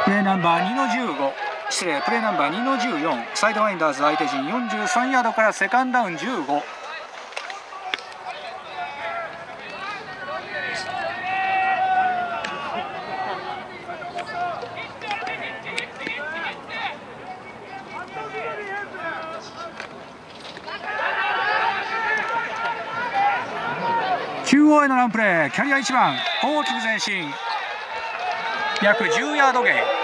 プレーナンバー2の15、失礼、プレーナンバー2の14、サイドワインダーズ相手陣43ヤードからセカンドダウン15。中央へのランプレー、キャリア1番大きく前進、約10ヤードゲイン。